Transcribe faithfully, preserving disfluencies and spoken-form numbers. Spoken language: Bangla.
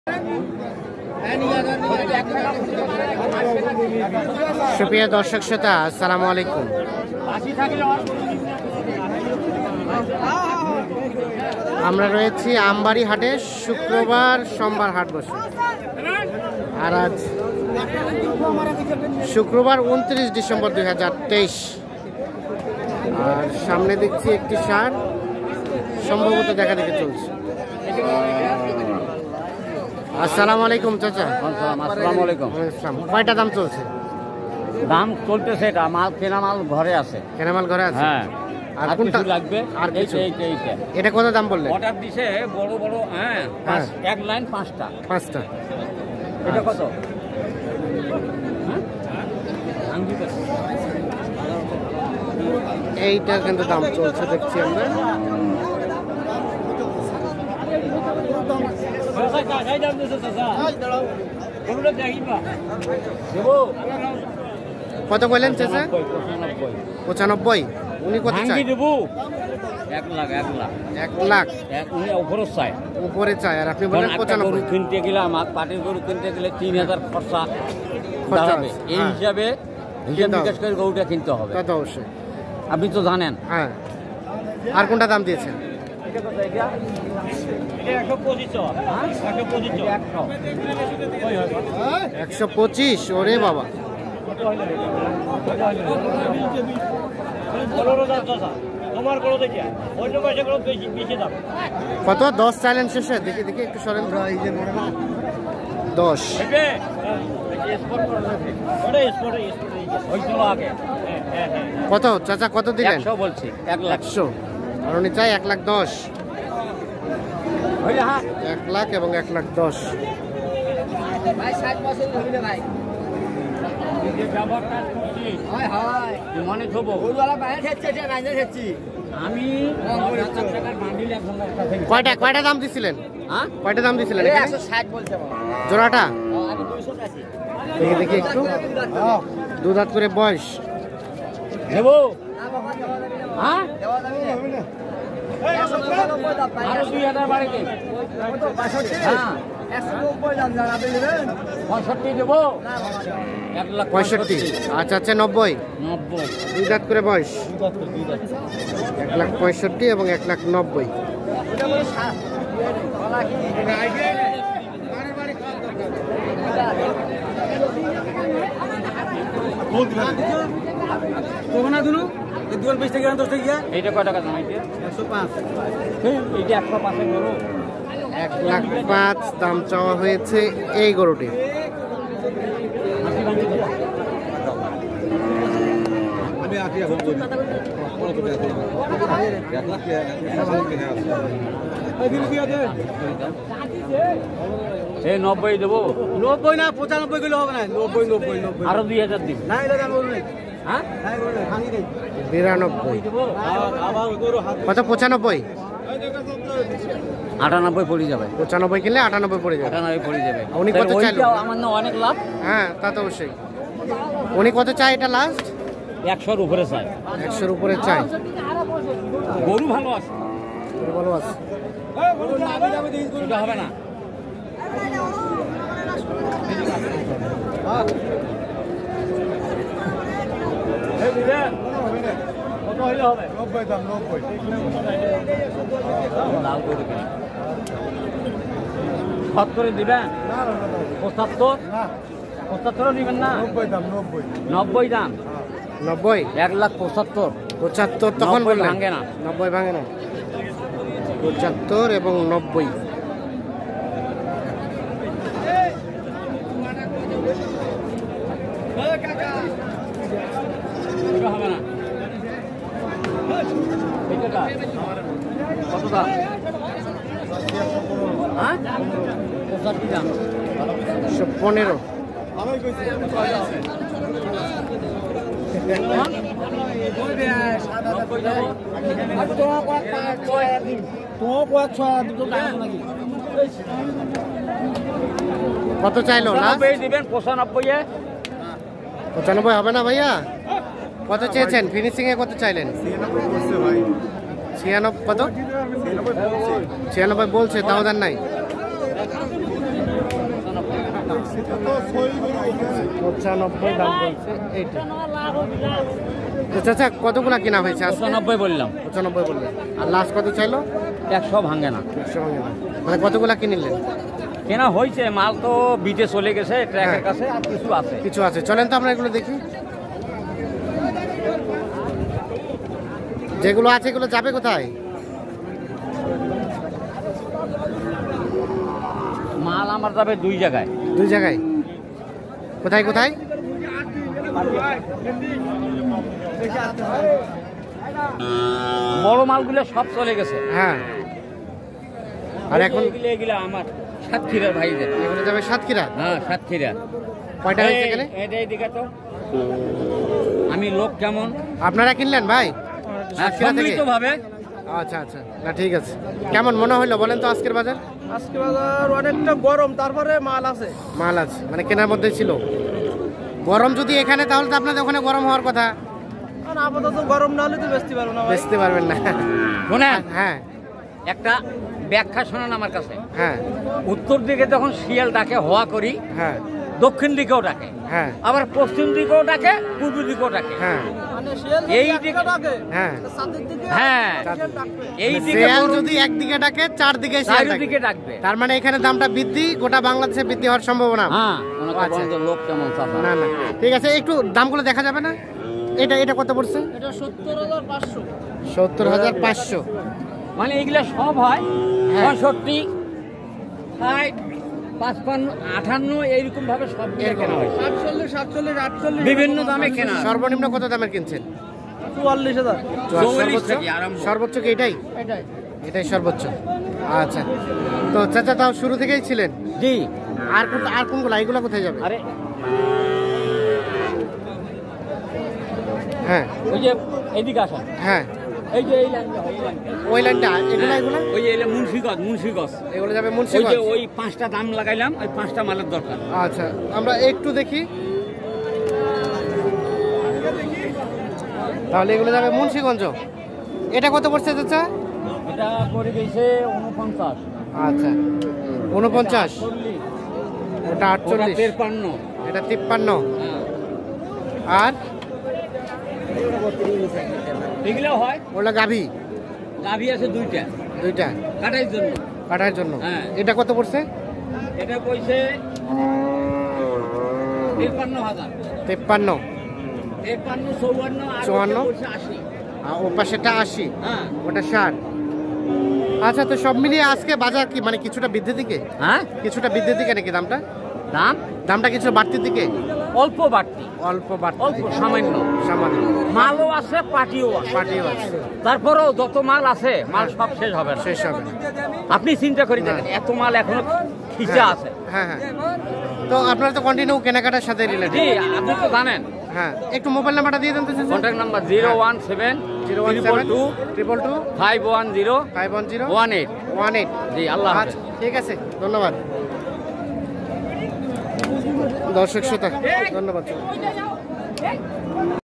সুপ্রিয় দর্শক শ্রোতা, আসসালামু আলাইকুম। আমরা রয়েছি আমবাড়ি হাটে। শুক্রবার সোমবার হাট বসে, আর আজ শুক্রবার উনত্রিশ ডিসেম্বর দুই হাজার তেইশ। আর সামনে দেখছি একটি ষাঁড় সম্ভবত দেখা দেখে চলছে। আসসালামু আলাইকুম চাচা। আসসালামু আলাইকুম। কয়টা দাম চলছে? দাম চলতেছে, এটা মাল কেনা মাল ঘরে আছে। কেনা মাল ঘরে আছে। হ্যাঁ, আর কোনটা লাগবে? আর কিছু? এইটা এইটা এটা কত দাম বললে? অর্ডার দিছে বড় বড়। হ্যাঁ, এক লাইন পাঁচটা পাঁচটা। এটা কত? এইটার কিন্তু দাম চলছে দেখছি আমরা। কত বললেন চাচা? পঁচানব্বই। উনি কত চাই? এক লাখ এক লাখ এক লাখ উনি উপরে চায় উপরে চাই, আর আপনি বলেন পঁচানব্বই। কিনতে গেলে আমার পাটির গরু কিনতে গেলে তিন হাজার খরচা দাঁড়াবে। এই হিসাবে হিসাব নিকাশ করে গরুটা কিনতে হবে। তা তো অবশ্যই, আপনি তো জানেন। হ্যাঁ। আর কোনটা দাম দিয়েছেন? একশো পঁচিশ। ওরে বাবা, কত? দশ চাইলেন শেষে? দেখি দেখি একটু সরেন। দশ। কত চাচা কত দিলেন? বলছি এক লাখ একশো। আর উনি চাই এক লাখ দশ। এক লাখ এবং এক লাখ দশ। আমি কয়টা কয়টা দাম দিছিলেন? কয়টা দাম দিছিলেন জোড়াটা? দেখি দেখি একটু। দু দাঁত করে বয়স। দেবো? হ্যাঁ, দুই হাজার বাড়িতে পঁয়ষট্টি দেবো। এক লাখ পঁয়ষট্টি। আচ্ছা আচ্ছা, নব্বই। নব্বই। দুই দাঁত করে বয়স। এক লাখ পঁয়ষট্টি এবং এক লাখ নব্বই। এইটা কয় টাকা দাম? একশো পাঁচ। এইটা একশো পাঁচের গরু। এক লাখ পাঁচ দাম চাওয়া হয়েছে এই গরুটি। এই নব্বই দেবো। নব্বই না, পঁচানব্বই কিলো হবে না। নব্বই নব্বই নব্বই আরো দুই হাজার দিন। হ্যাঁ, বিরানব্বই। কত? পঁচানব্বই। আটানব্বই পড়ে যাবে। পঁচানব্বই কিনলে আটানব্বই পড়ে যাবে। আটানব্বই পড়ে যাবে। উনি কত চাইল? আমার না অনেক লাভ। হ্যাঁ, তা তো অবশ্যই। উনি কত চাই এটা লাস্ট? একশোর উপরে চাই। একশোর উপরে চাই। গরু ভালো আছে, গরু ভালো আছে। এটা হবে না। কত হইলে হবে? নব্বই দাম। নব্বই। সত্তরে দিবেন? পঁচাত্তর? পঁচাত্তরও নিবেন না? নব্বই দাম। নব্বই। নব্বই দাম। নব্বই। এক লাখ পঁচাত্তর। পঁচাত্তর তখন বললেন? ভাঙে না। নব্বই ভাঙে না। পঁচাত্তর এবং নব্বই। হবে না। কত দাম? হ্যাঁ, পঁচাত্তর দাম। একশো পনেরো। কত চাইলো? দিবেন পঁচানব্বই। পঁচানব্বই হবে না ভাইয়া? কত চেয়েছেন? ফিনিশিং এ কত চাইলেন? ছিয়ানব্বই। কত? ছিয়ানব্বই বলছে, তাও দেন নাই। পঁচানব্বই দাম বলছে এইটা। তো চাচা কতগুলা কেনা হয়েছে আজকে? পঁচানব্বই বললাম। পঁচানব্বই বললেন। আর লাস্ট কত চাইলো? একশো ভাঙে না। একশো ভাঙে না। মানে কতগুলা কিনলেন? কেনা হয়েছে, মাল তো বিটে চলে গেছে ট্র্যাকের হ্যাঁ। কাছে, আর কিছু আছে। কিছু আছে, চলেন তো আমরা এগুলো দেখি। যেগুলো আছে এগুলো যাবে কোথায়? মাল আমার যাবে দুই জায়গায়। দুই জায়গায়? কোথায় কোথায়? বড় মালগুলো সব চলে গেছে। হ্যাঁ। আর এখন এগুলো এগুলো আমার সাতক্ষীরার ভাইদের। এগুলো যাবে সাতক্ষীরা? হ্যাঁ, সাতক্ষীরা। কয়টা হয়েছে এখানে? এটা এইদিকে তো আমি লোক কেমন আপনারা কিনলেন ভাই সাতক্ষীরা থেকে? সম্মিলিত ভাবে। আচ্ছা আচ্ছা, না ঠিক আছে। কেমন মনে হলো বলেন তো আজকের বাজার? আজকে বাজার অনেকটা গরম, তারপরে মাল আছে। মাল আছে মানে কেনার মধ্যে ছিল। গরম যদি এখানে, তাহলে তো আপনাদের ওখানে গরম হওয়ার কথা। আর আপাতত গরম না হলে তো বেচতে পারবো না ভাই। বেচতে পারবেন না। শোনেন, হ্যাঁ একটা ব্যাখ্যা শোনেন আমার কাছে। হ্যাঁ উত্তর দিকে যখন শিয়াল ডাকে হওয়া করি, হ্যাঁ দক্ষিণ দিকেও ডাকে, হ্যাঁ আবার পশ্চিম দিকেও ডাকে, পূর্ব দিকেও ডাকে। হ্যাঁ মানে শিয়াল এই যদি দিকে- একটা ডাকে, হ্যাঁ তো চাঁদের দিকে হ্যাঁ, শিয়াল ডাকবে। এই দিকে শিয়াল বড়- যদি একদিকে ডাকে, চারদিকে শিয়াল ডাকে। চারিদিকে ডাকবে। তার মানে এখানে দামটা বৃদ্ধি, গোটা বাংলাদেশে বৃদ্ধি হওয়ার সম্ভাবনা। হ্যাঁ, মনে করেন আচ্ছা। তো লোক কেমন চাচা। না না ঠিক আছে, একটু দামগুলো দেখা যাবে না? এটা এটা কত পড়ছে? এটা সত্তর হাজার পাঁচশো। সত্তর হাজার পাঁচশো। মানে এগুলা সব হয় হ্যাঁ। পঁয়ষট্টি, ষাট, পাঁচপান্ন, আটান্ন, এইরকম ভাবে সব এরকম। কেনা হয়। সাতচল্লিশ সাতচল্লিশ আটচল্লিশ বিভিন্ন দামে কেনা। সর্বনিম্ন কত দামের কিনছেন? চুয়াল্লিশ হাজার। চৌত্রিশ সর্বোচ্চ? থেকে আরম্ভ। সর্বোচ্চ কি এটাই? এটাই এটাই সর্বোচ্চ। আচ্ছা, তো চাচা তাও শুরু থেকেই ছিলেন? জি। আর কোন আর কোনগুলো, এগুলো কোথায় যাবে? আরে হ্যাঁ ওই যে এইদিকে আসেন, হ্যাঁ এই যে এই লাইনটা, এই লাইনটা। ওই লাইনটা, এগুলো এগুলো ওই যে এলে মুন্সিগঞ্জ, মুন্সিগঞ্জ। এগুলো যাবে ওই যে মুন্সিগঞ্জ। ওই পাঁচটা দাম লাগাইলাম, ওই পাঁচটা মালের দরকার। আচ্ছা, আমরা একটু দেখি তাহলে। এগুলো যাবে মুন্সিগঞ্জ। এটা কত পড়ছে চাচা? এটা পড়ে গেছে উনপঞ্চাশ। আচ্ছা, উনপঞ্চাশ। চল্লিশ, ওটা আটচল্লিশ, তেরপান্ন। এটা তিপ্পান্ন। আর এগুলো হয়। ওটা গাভী, গাভী আছে দুইটা, দুইটা কাটার জন্য। কাটার জন্য। হ্যাঁ। এটা কত পড়ছে? এটা কইছে তেরপান্ন হাজার। তিপ্পান্ন, তেরপান্ন, চৌয়ান্ন, আর চুয়ান্ন। ওটা কইছে আশি। আর ও পাশেটা আশি, হ্যাঁ। ওটা ষাট। আচ্ছা, তো সব মিলিয়ে আজকে বাজার কি মানে কিছুটা বৃদ্ধির দিকে? হ্যাঁ, কিছুটা বৃদ্ধির দিকে নাকি দামটা? দাম দামটা কিছুটা বাড়তির দিকে? অল্প বাড়তি, অল্প বাড়তি, অল্প সামান্য। সামান্য। মালও আছে, পাটিও আছে। পাটিও আছে, তারপরেও যত মাল আছে, মাল সব শেষ হবে না। শেষ হবে না। আপনি চিন্তা করি দেখেন, এত মাল এখনো খিচা আছে। হ্যাঁ হ্যাঁ। তো আপনারা তো কন্টিনিউ কেনাকাটার সাথে রিলেটেড। জি, আপনি তো জানেন। হ্যাঁ, একটু মোবাইল নাম্বারটা দিয়ে দেন তো। Contact number zero one seven zero one triple seven two triple two five one zero five one zero one eight. One eight. জি, আল্লাহ হাফেজ। আচ্ছা, ঠিক আছে, ধন্যবাদ দর্শক শ্রোতা, ধন্যবাদ।